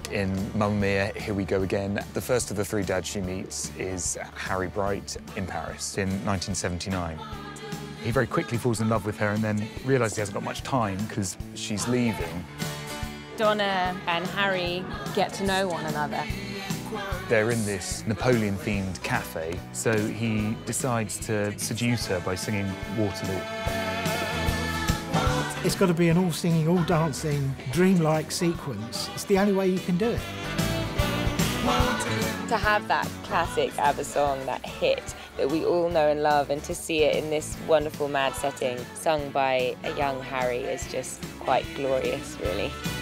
in Mamma Mia, Here We Go Again. The first of the three dads she meets is Harry Bright in Paris in 1979. He very quickly falls in love with her and then realises he hasn't got much time because she's leaving. Donna and Harry get to know one another. They're in this Napoleon-themed cafe, so he decides to seduce her by singing Waterloo. It's got to be an all-singing, all-dancing, dreamlike sequence. It's the only way you can do it. To have that classic ABBA song, that hit that we all know and love, and to see it in this wonderful mad setting sung by a young Harry is just quite glorious, really.